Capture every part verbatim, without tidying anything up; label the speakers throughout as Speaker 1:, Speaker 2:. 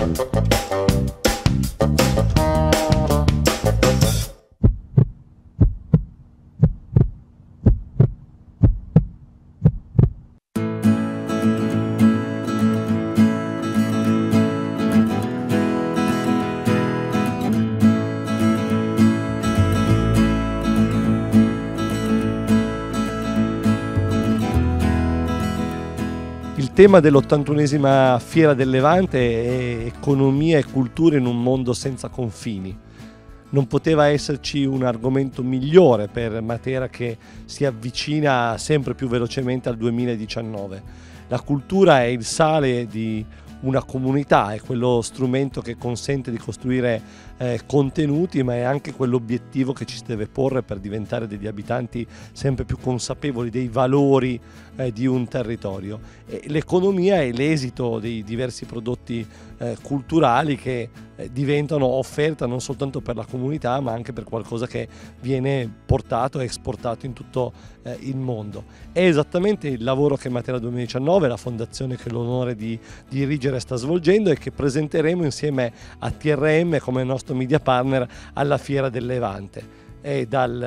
Speaker 1: Il tema dell'ottantunesima Fiera del Levante è economia e cultura in un mondo senza confini. Non poteva esserci un argomento migliore per Matera, che si avvicina sempre più velocemente al duemiladiciannove. La cultura è il sale di una comunità, è quello strumento che consente di costruire eh, contenuti, ma è anche quell'obiettivo che ci si deve porre per diventare degli abitanti sempre più consapevoli dei valori eh, di un territorio. E l'economia è l'esito dei diversi prodotti eh, culturali che eh, diventano offerta non soltanto per la comunità, ma anche per qualcosa che viene portato e esportato in tutto eh, il mondo. È esattamente il lavoro che Matera duemiladiciannove, la fondazione che ho l'onore di dirigere, sta svolgendo e che presenteremo insieme a T R M come nostro media partner alla Fiera del Levante. E dal,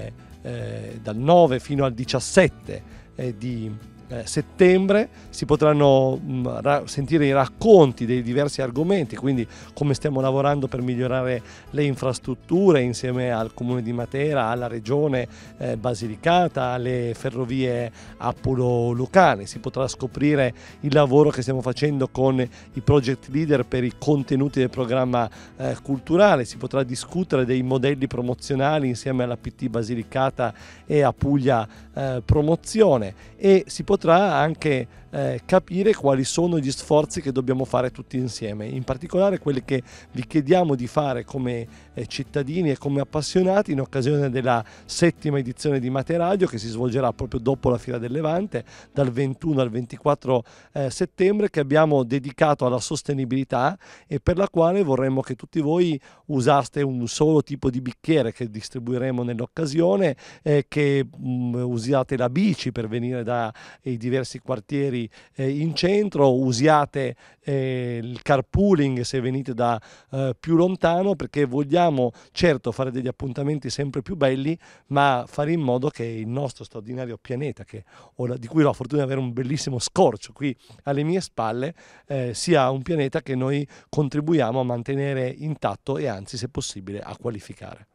Speaker 1: eh, dal nove fino al diciassette eh, di eh, settembre si potranno mh, ra- sentire i racconti dei diversi argomenti, quindi come stiamo lavorando per migliorare le infrastrutture insieme al Comune di Matera, alla Regione eh, Basilicata, alle ferrovie Appulo-Lucane. Si potrà scoprire il lavoro che stiamo facendo con i project leader per i contenuti del programma eh, culturale, si potrà discutere dei modelli promozionali insieme alla P T Basilicata e a Puglia eh, Promozione, e si potrà anche eh, capire quali sono gli sforzi che dobbiamo fare tutti insieme, in particolare quelli che vi chiediamo di fare come eh, cittadini e come appassionati in occasione della settima edizione di Materadio, che si svolgerà proprio dopo la Fiera del Levante, dal ventuno al ventiquattro eh, settembre, che abbiamo dedicato alla sostenibilità e per la quale vorremmo che tutti voi usaste un solo tipo di bicchiere che distribuiremo nell'occasione, eh, che mh, usiate la bici per venire dai diversi quartieri eh, in centro, usiate eh, il carpooling se venite da eh, più lontano, perché vogliamo certo fare degli appuntamenti sempre più belli, ma fare in modo che il nostro straordinario pianeta, che ho la, di cui ho la fortuna di avere un bellissimo scorcio qui alle mie spalle, eh, sia un pianeta che noi contribuiamo a mantenere intatto e anzi, se possibile, a qualificare.